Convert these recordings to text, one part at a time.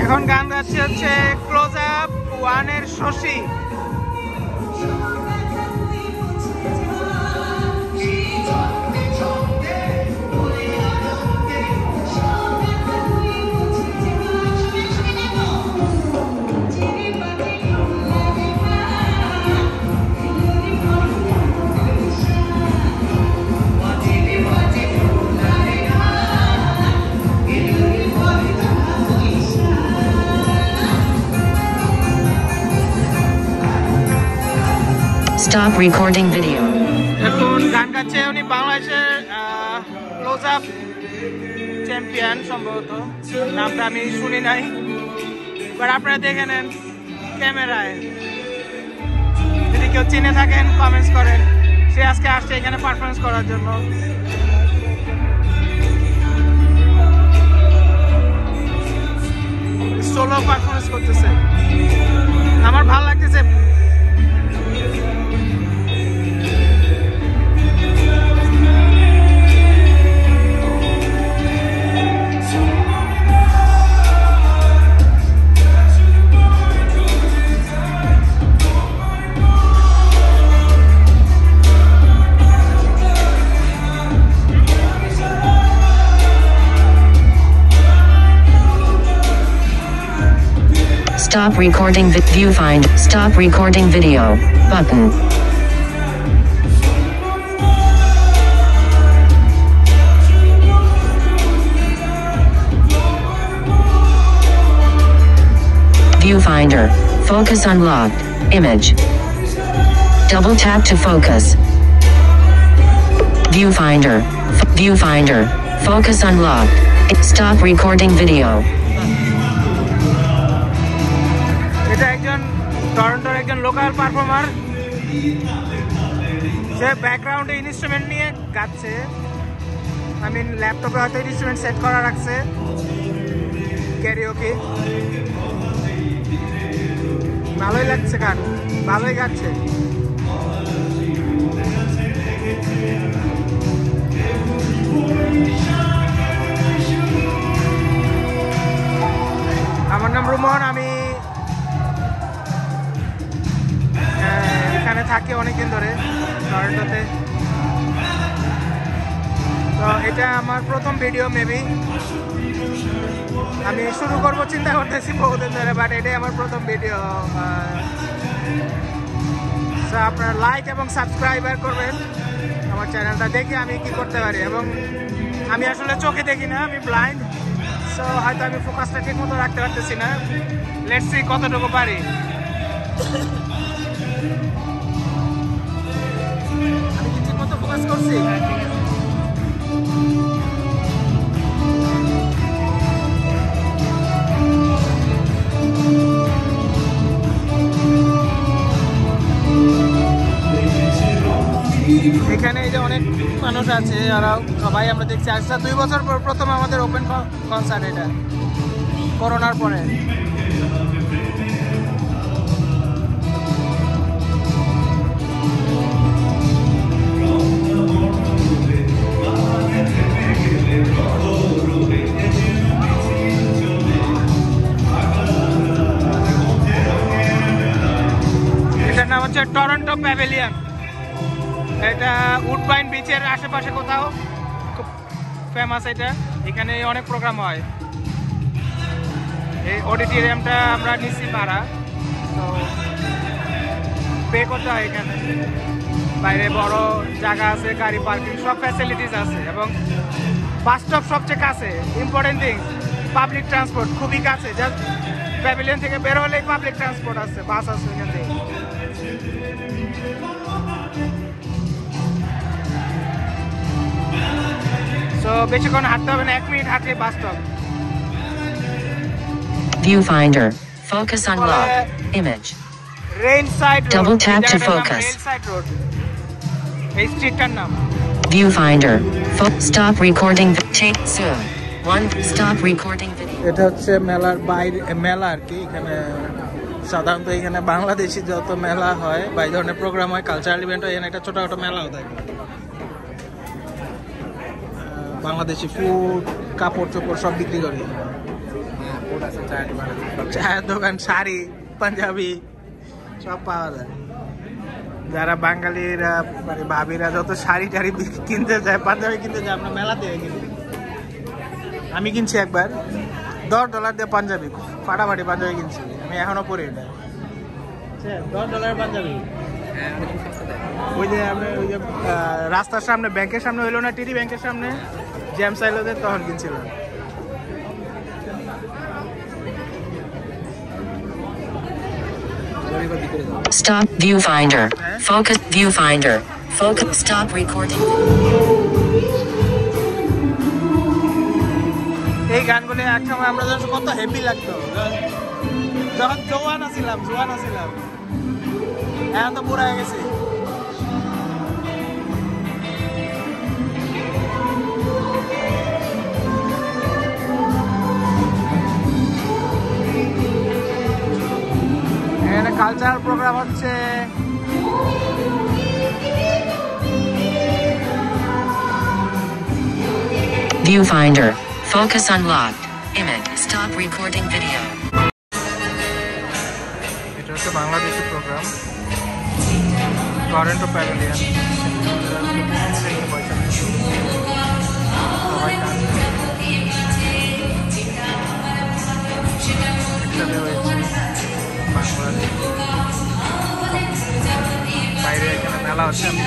এখন গান গাচ্ছে হচ্ছে ক্লোজ আপ ওয়ানের শশী। Stop recording video. এখন গান গাচ্ছে উনি বাংলাদেশের ক্লোজ আপ চ্যাম্পিয়ন, সম্ভবত নামটা আমি শুনি নাই, বাট আপনারা দেখে নেন ক্যামেরায়। যদি কেউ চিনে থাকেন কমেন্টস করেন। সে আজকে আসছে এখানে পারফরমেন্স করার জন্য। সোলো পারফরমেন্স করতেছে, আমার ভালো লাগতেছে। Stop recording viewfind. Stop recording video button. Viewfinder. Focus unlocked. Image. Double tap to focus. Viewfinder. Viewfinder. Focus unlocked. Stop recording video. এটা একজন টরন্টোর একজন লোকাল পারফর্মার, সে ব্যাকগ্রাউন্ডে ইনস্ট্রুমেন্ট নিয়ে গাচ্ছে। আই মিন ল্যাপটপে হয়তো ইনস্ট্রুমেন্ট সেট করা রাখছে, ক্যারিওকে। ভালোই লাগছে গান, ভালোই গাচ্ছে। আমার নাম রুমন, আমি এখানে থাকি অনেকদিন ধরে টরন্টোতে। তো এটা আমার প্রথম ভিডিও, মেবি আমি শুরু করবো চিন্তা করতেছি বহুদিন ধরে, বাট এটাই আমার প্রথম ভিডিও। সো আপনারা লাইক এবং সাবস্ক্রাইবার করবেন আমার চ্যানেলটা, দেখি আমি কি করতে পারি। এবং আমি আসলে চোখে দেখি না, আমি ব্লাইন্ড, সো হয়তো আমি ফোকাসটা ঠিক মতো রাখতে পারতেছি না। লেটস সি কতটুকু পারি। আমি কি ঠিক মতো ফোকাস করছি? এখানে এই যে অনেক মানুষ আছে, আর সবাই আমরা দেখছি আজকে 2 বছর পর প্রথম আমাদের ওপেন কনসার্ট, এটা করোনার পরে। এটার নাম হচ্ছে টরন্টো প্যাভিলিয়ন। এটা উডবাইন বিচের আশেপাশে কোথাও, খুব ফেমাস এটা। এখানে অনেক প্রোগ্রাম হয়। এই অডিটোরিয়ামটা আমরা নিচ্ছি ভাড়া, তো পে করতে হয়। এখানে বাইরে বড় জায়গা আছে, গাড়ি পার্কিং, সব ফ্যাসিলিটিস আছে। এবং বাস স্টপ সবচেয়ে কাছে। ইম্পর্টেন্ট থিং, পাবলিক ট্রান্সপোর্ট খুবই কাছে। জাস্ট প্যাভিলিয়ন থেকে বের হলেই পাবলিক ট্রান্সপোর্ট আছে, বাস আছে এখান থেকে। তো বেশিক্ষণ হাঁটতে হবে না, 1 মিনিট হাঁটলে bus stop. Viewfinder. Focus unlocked. Image. Rain side road. Double tap to focus. Rain side road এই স্ট্রিটটার নাম। Viewfinder. Stop recording. Take soon. 1. Stop recording video. এটা হচ্ছে মেলার বাইরে, মেলা আর কি। এখানে সাধারণত এখানে বাংলাদেশি যত মেলা হয় বা এই ধরনের প্রোগ্রাম হয়, কালচারাল ইভেন্ট হয়, এখানে একটা ছোটখাটো মেলাও থাকে। বাংলাদেশি ফুড, কাপড় চোপড় সব বিক্রি করে। চায়ের দোকান, শাড়ি, পাঞ্জাবি সব পাওয়া যায়। যারা বাঙালিরা মানে ভাবিরা যত শাড়ি টাড়ি কিনতে যায়, পাঞ্জাবি কিনতে যায়, আমরা মেলাতে কিনি। আমি কিনছি একবার $10 দিয়ে পাঞ্জাবি, ফাটাফাটি পাঞ্জাবি কিনছি আমি, এখনো পরে এটা $10 পাঞ্জাবি। ওই যে আমি ওই যে রাস্তার সামনে ব্যাংকের সামনে হইলো না, টিডি ব্যাংকের সামনে জ্যাম চাইলো, তখন কিনছিলাম। Stop viewfinder. Focus viewfinder. Focus. Stop recording. এই গানগুলো একসময় আমরা যখন কত হ্যাপি লাগতো, যখন জওয়ান আছিলাম। এখন তো পুরা হয়ে গেছে। এখানে কালচারাল প্রোগ্রাম হচ্ছে। Viewfinder. Focus unlocked. Image. Stop recording video. এটা হচ্ছে বাংলাদেশি প্রোগ্রাম, টরন্টো প্যাভিলিয়ন। বাইরে এখানে মেলা হচ্ছে, আমি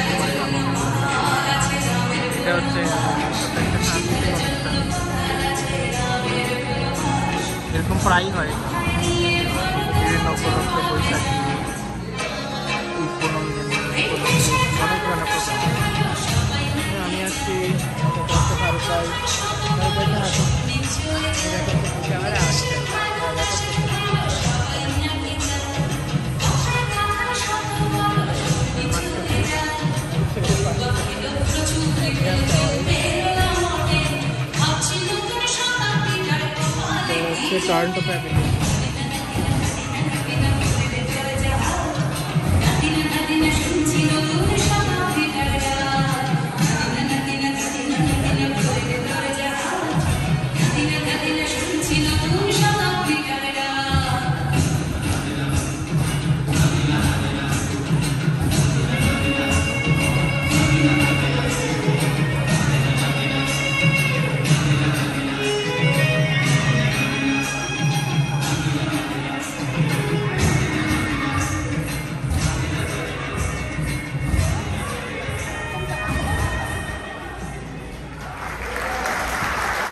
এটা হচ্ছে এরকম প্রায়ই হয় বিভিন্ন উপলক্ষে, বৈশাখী, অনেক ধরনের প্রোগ্রাম। আমি আসছি টরন্টো প্যাভিলিয়ন।